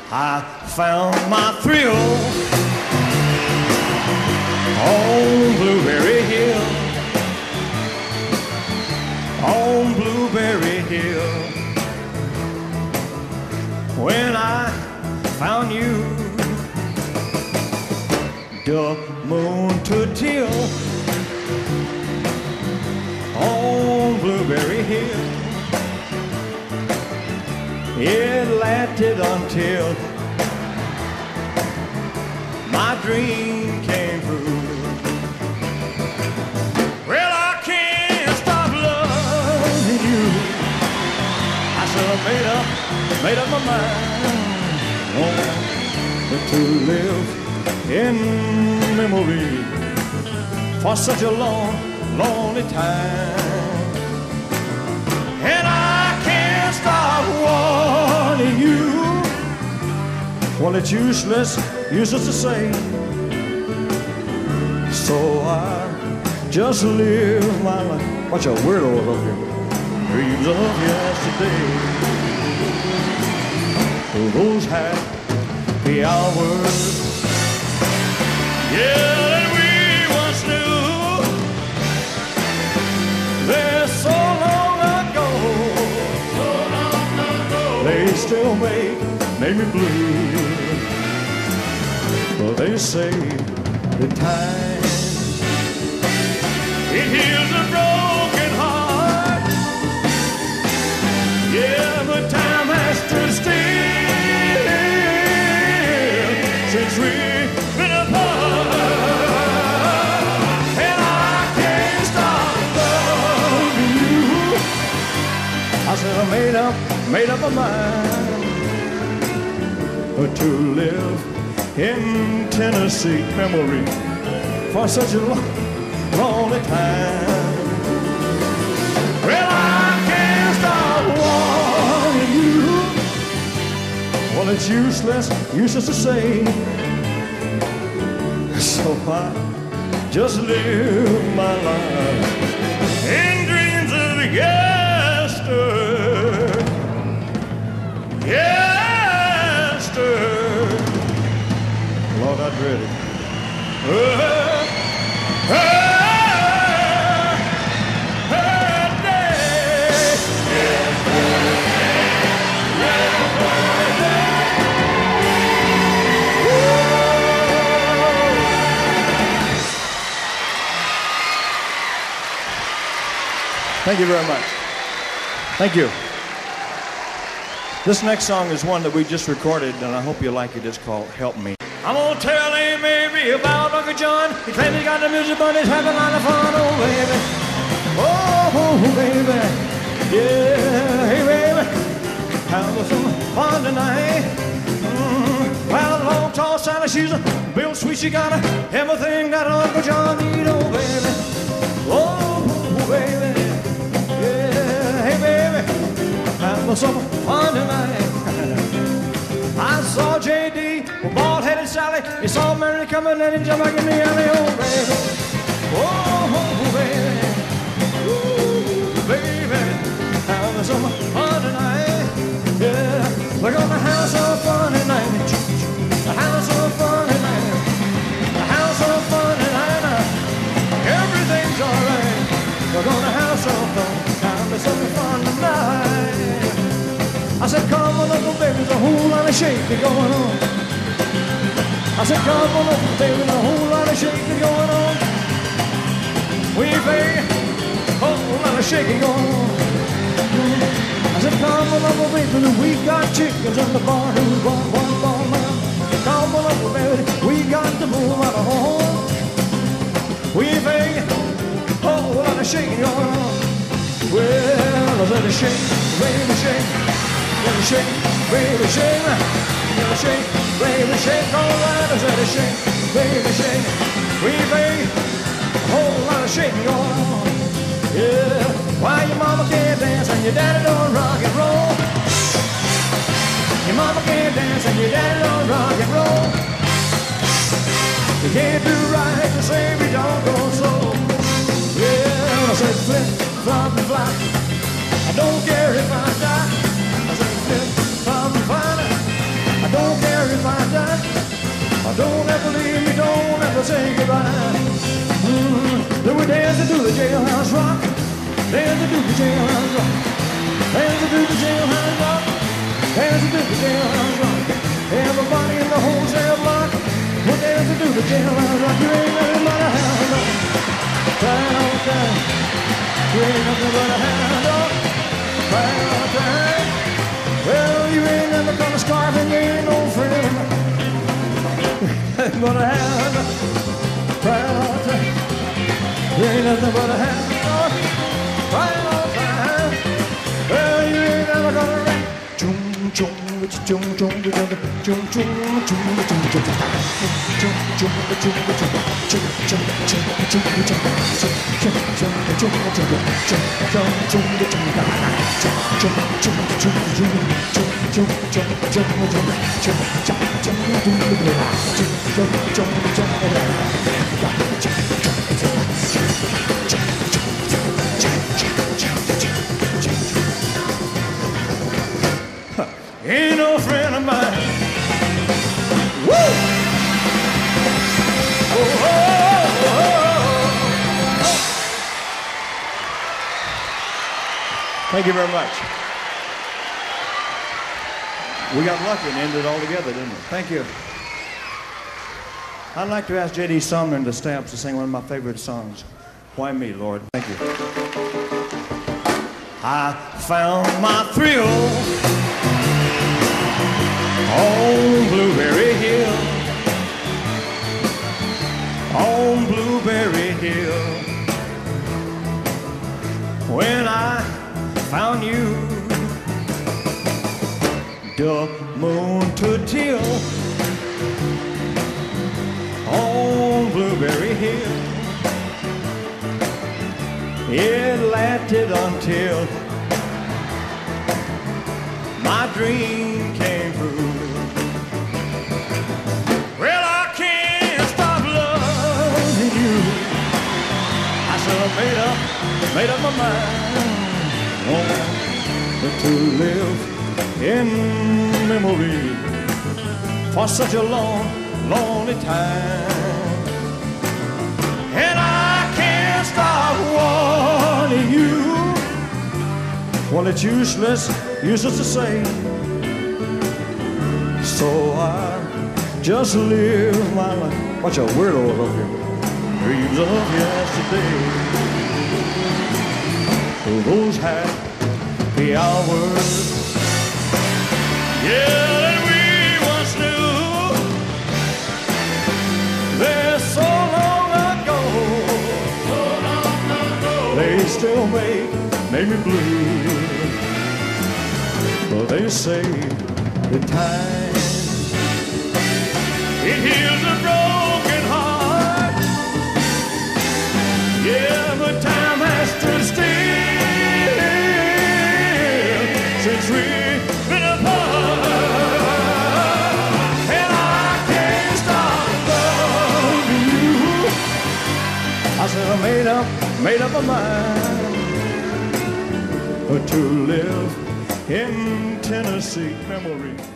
I found my thrill on Blueberry Hill, on Blueberry Hill. When I found you, the moon to till on Blueberry Hill. It lasted until my dream came true. Well, I can't stop loving you. I said I made up my mind to live in memory for such a long, lonely time. And I can't stop wanting you. Well, it's useless to say. So I just live my life. Watch out, weirdos up here. Dreams of yesterday. Those happy hours, yeah, that we once knew. They're so long ago, they still make me blue. But they say the time it heals a broken heart. Yeah, but time has stood still since we've been apart. And I can't stop loving you. I said I made up my mind to live in Tennessee memory for such a lonely time. Well, I can't stop wanting you. Well, it's useless to say. So I just live my life in dreams of yesterday. Yesterday. Lord, I dread it. Thank you very much. Thank you. This next song is one that we just recorded, and I hope you like it. It's called Help Me. I'm gonna tell Aunt Mary about Uncle John. He claims he got the music, but he's having a lot of fun. Oh, baby. Oh, baby. Yeah, hey, baby. Have some fun tonight. Well, long, tall, Sally, she's a built sweet. She got everything that Uncle John need. Oh, baby. Oh, baby. Yeah, hey, baby. Have some fun tonight. I saw J.D. with bald-headed Sally. He saw Mary coming and he jumped back in the alley. Oh, baby. Oh, baby. Ooh, baby. Having some fun tonight. Yeah. We're gonna have some fun tonight. A house of fun tonight. A house of fun tonight. Everything's alright. We're gonna have some fun. Having some fun tonight. I said, come on, little baby, there's a whole lot of shaking going on. I said, come on, little baby, there's a whole lot of shaking going on. We pay a whole lot of shaking going on. I said, come on, little baby, we got chickens in the barn. Who's born, man? Come on, little baby, we got to move out of home. We pay a whole lot of shaking going on. Well, I said, shake, baby, shake. Gonna shake, baby, shake. Gonna shake, baby, shake. All right, I said shake, baby, shake. We made a whole lot of shaking going on. Yeah, why your mama can't dance and your daddy don't rock and roll? Your mama can't dance and your daddy don't rock and roll. You can't do right to say we don't go slow. Yeah, I said flip, flop, and flop. I don't care if I die. I said flip, flop, and flop. I don't care. if I die. Don't ever leave me, don't ever say goodbye. Then we dancing to the jailhouse rock, dancing to the jailhouse rock, dancing to the jailhouse rock, dancing to the jailhouse rock. Everybody in the whole cell block, we're dancing to the jailhouse rock. You ain't nothing but a hound dog, crying all the time. You ain't nothing but a hound dog, crying all the time. Well, you ain't never gonna scarf and you ain't no friend of mine. But a hound dog, crying all the time. You ain't nothing but a hound dog, crying all the time. Well, you ain't never gonna rap. Chum chum chum chum chum chum chum chum Ain't no friend of mine. Woo! Oh, oh, oh, oh. Thank you very much. We got lucky and ended it all together, didn't we? Thank you. I'd like to ask J.D. Sumner and the Stamps to sing one of my favorite songs, Why Me, Lord? Thank you. I found my thrill on Blueberry Hill, on Blueberry Hill. When I found you, the moon to till on Blueberry Hill. It lasted until my dream came true. Well, I can't stop loving you. I should have made up my mind to live in memory for such a long, lonely time. And I can't stop wanting you. Well, it's useless to say. So I just live my life. Bunch of weirdos up here. Dreams of yesterday. Those happy hours, yeah, that we once knew. They're so long ago. They still make me blue. But they say the time, it heals a broken heart. Yeah, but time has stood still since we've been apart. And I can't stop loving you. I said I made up my mind to live in Tennessee memory.